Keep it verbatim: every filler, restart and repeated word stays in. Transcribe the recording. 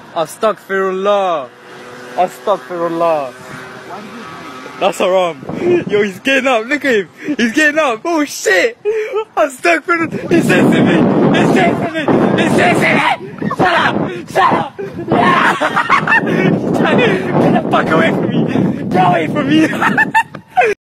Astaghfirullah. Astaghfirullah. That's haram. Yo, he's getting up. Look at him. He's getting up. Oh shit. Astaghfirullah. He says to me. He says to me. He says to me. Shut up. Shut up. Yeah. Get the fuck away from me. Get away from me.